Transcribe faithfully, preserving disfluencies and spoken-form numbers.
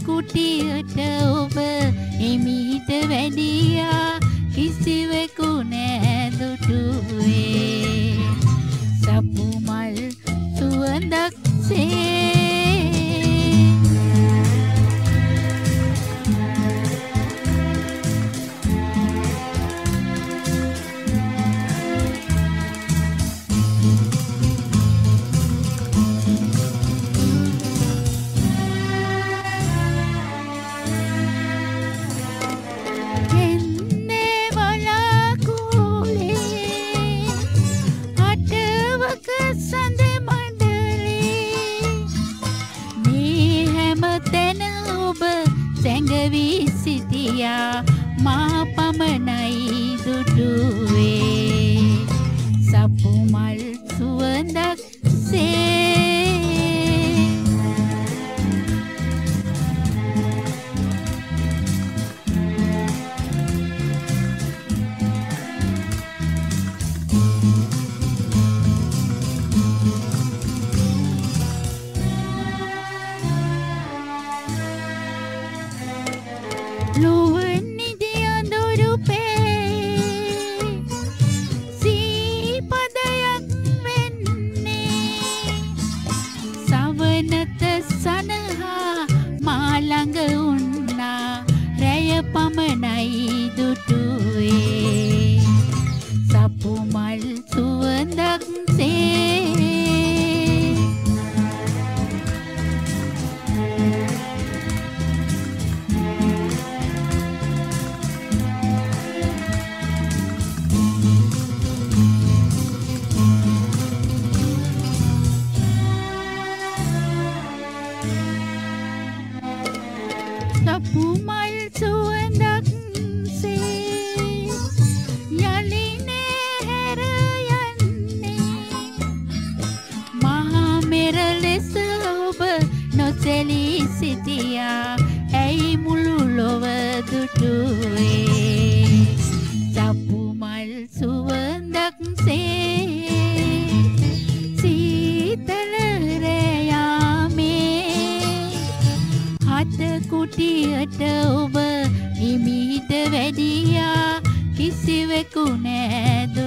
කුටියට ඔබ එමීට වැඩියා කිසිවෙකු නෑ දුටුවේ සපු මල් සුවඳක් සේ සැඟවී සිටියා මා පමණයි දුටුවේ සපු මල් සුවඳක් සේ ලුවන්නිදි අඳුරු පේ සීපදයක් වෙන්නේ සවනත සනහා මා ළඟ උන්නා රැය පමණයි දුටුවේ සපු මල් සුවඳක් සේ සපු මල් සුවඳක් සේ යලිනේ හැර යන්නේ මහා මෙර ලෙස ඔබ නොසැලී සිටියා ඇයි මුළු ලොව දුටුවේ සපු මල් සුවඳක් සේ සීතල රැයාමේ හත කුටියට ඔබ හිමීට වැඩියා කිසිවෙකු නෑ